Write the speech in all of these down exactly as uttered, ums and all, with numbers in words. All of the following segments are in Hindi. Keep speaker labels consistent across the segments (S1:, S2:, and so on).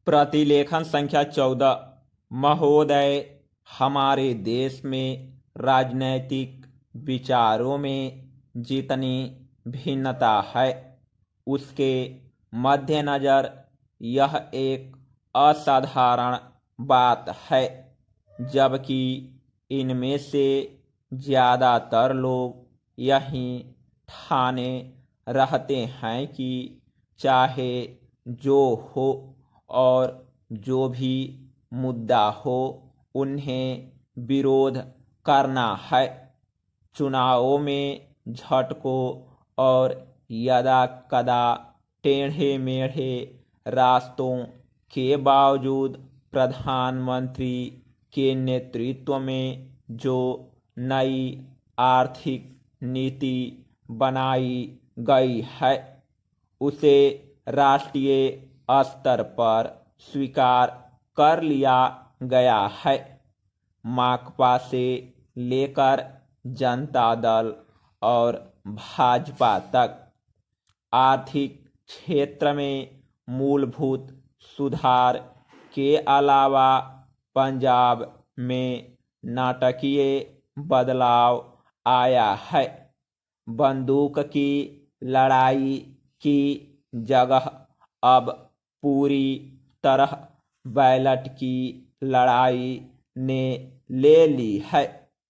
S1: प्रतिलेखन संख्या चौदह। महोदय, हमारे देश में राजनैतिक विचारों में जितनी भिन्नता है उसके मद्देनज़र यह एक असाधारण बात है, जबकि इनमें से ज़्यादातर लोग यही ठाने रहते हैं कि चाहे जो हो और जो भी मुद्दा हो उन्हें विरोध करना है। चुनावों में झटकों और यदा कदा टेढ़े मेढ़े रास्तों के बावजूद प्रधानमंत्री के नेतृत्व में जो नई आर्थिक नीति बनाई गई है उसे राष्ट्रीय स्तर पर स्वीकार कर लिया गया है। माकपा से लेकर जनता दल और भाजपा तक आर्थिक क्षेत्र में मूलभूत सुधार के अलावा पंजाब में नाटकीय बदलाव आया है। बंदूक की लड़ाई की जगह अब पूरी तरह बैलेट की लड़ाई ने ले ली है।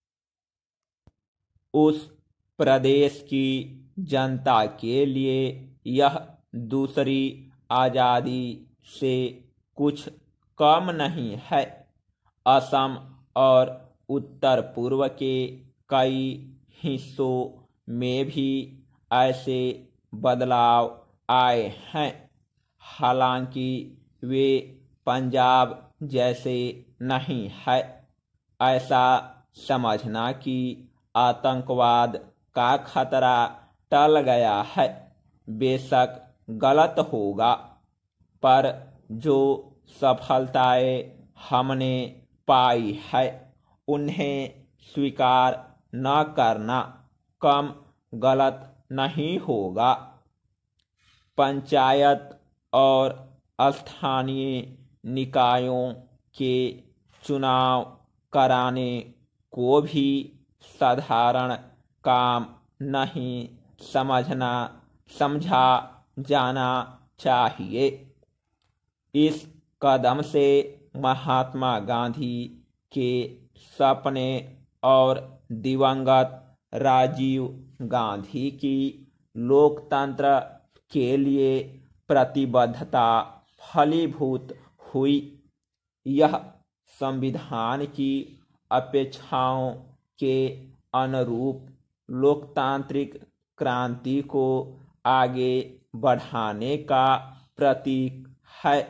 S1: उस प्रदेश की जनता के लिए यह दूसरी आज़ादी से कुछ कम नहीं है। असम और उत्तर पूर्व के कई हिस्सों में भी ऐसे बदलाव आए हैं, हालांकि वे पंजाब जैसे नहीं है। ऐसा समझना कि आतंकवाद का खतरा टल गया है बेशक गलत होगा, पर जो सफलताएं हमने पाई है उन्हें स्वीकार न करना कम गलत नहीं होगा। पंचायत और स्थानीय निकायों के चुनाव कराने को भी साधारण काम नहीं समझना समझा जाना चाहिए। इस कदम से महात्मा गांधी के सपने और दिवंगत राजीव गांधी की लोकतंत्र के लिए प्रतिबद्धता फलीभूत हुई। यह संविधान की अपेक्षाओं के अनुरूप लोकतांत्रिक क्रांति को आगे बढ़ाने का प्रतीक है।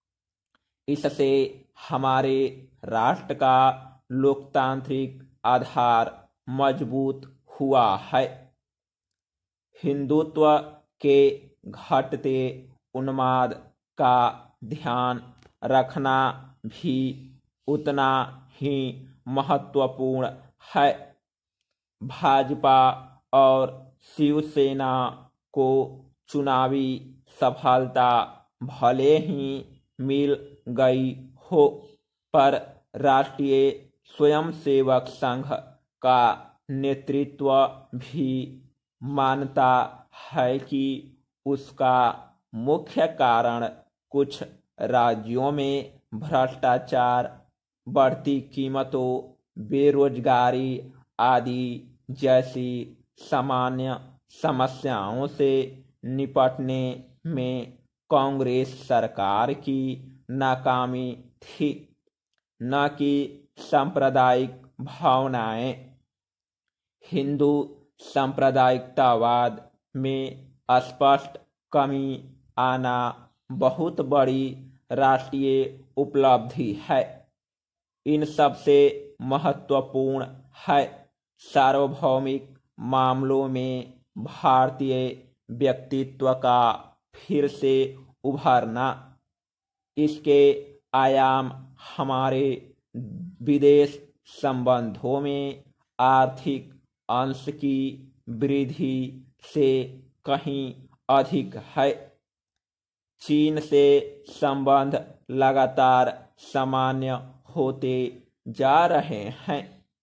S1: इससे हमारे राष्ट्र का लोकतांत्रिक आधार मजबूत हुआ है। हिंदुत्व के घटते उन्माद का ध्यान रखना भी उतना ही महत्वपूर्ण है। भाजपा और शिवसेना को चुनावी सफलता भले ही मिल गई हो, पर राष्ट्रीय स्वयंसेवक संघ का नेतृत्व भी मानता है कि उसका मुख्य कारण कुछ राज्यों में भ्रष्टाचार, बढ़ती कीमतों, बेरोजगारी आदि जैसी सामान्य समस्याओं से निपटने में कांग्रेस सरकार की नाकामी थी, न कि सांप्रदायिक भावनाएं। हिंदू सांप्रदायिकतावाद में स्पष्ट कमी आना बहुत बड़ी राष्ट्रीय उपलब्धि है। इन सबसे महत्वपूर्ण है सार्वभौमिक मामलों में भारतीय व्यक्तित्व का फिर से उभरना। इसके आयाम हमारे विदेश संबंधों में आर्थिक अंश की वृद्धि से कहीं अधिक है। चीन से संबंध लगातार सामान्य होते जा रहे हैं।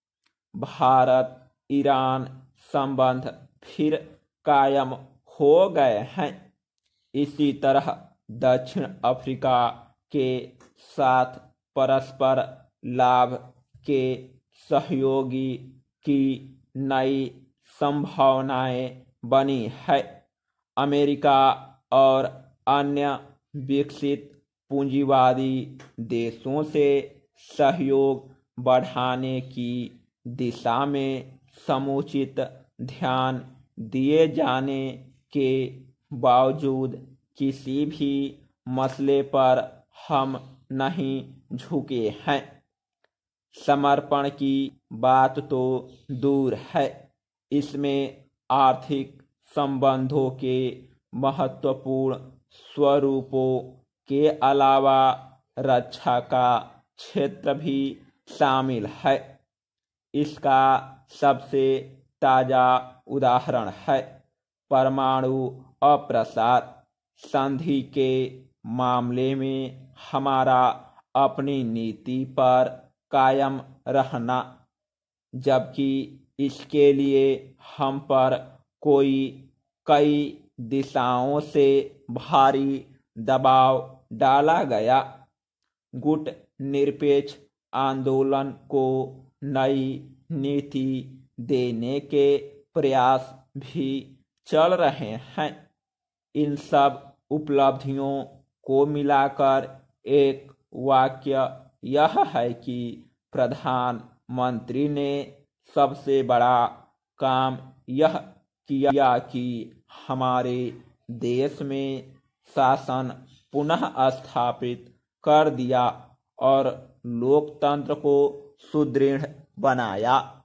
S1: भारत ईरान संबंध फिर कायम हो गए हैं। इसी तरह दक्षिण अफ्रीका के साथ परस्पर लाभ के सहयोगी की नई संभावनाएं बनी है। अमेरिका और अन्य विकसित पूंजीवादी देशों से सहयोग बढ़ाने की दिशा में समुचित ध्यान दिए जाने के बावजूद किसी भी मसले पर हम नहीं झुके हैं। समर्पण की बात तो दूर है, इसमें आर्थिक संबंधों के महत्वपूर्ण स्वरूपों के अलावा रक्षा का क्षेत्र भी शामिल है। इसका सबसे ताजा उदाहरण है परमाणु अप्रसार संधि के मामले में हमारा अपनी नीति पर कायम रहना, जबकि इसके लिए हम पर कोई कई दिशाओं से भारी दबाव डाला गया। गुट निरपेक्ष आंदोलन को नई नीति देने के प्रयास भी चल रहे हैं। इन सब उपलब्धियों को मिलाकर एक वाक्य यह है कि प्रधानमंत्री ने सबसे बड़ा काम यह किया कि हमारे देश में शासन पुनः स्थापित कर दिया और लोकतंत्र को सुदृढ़ बनाया।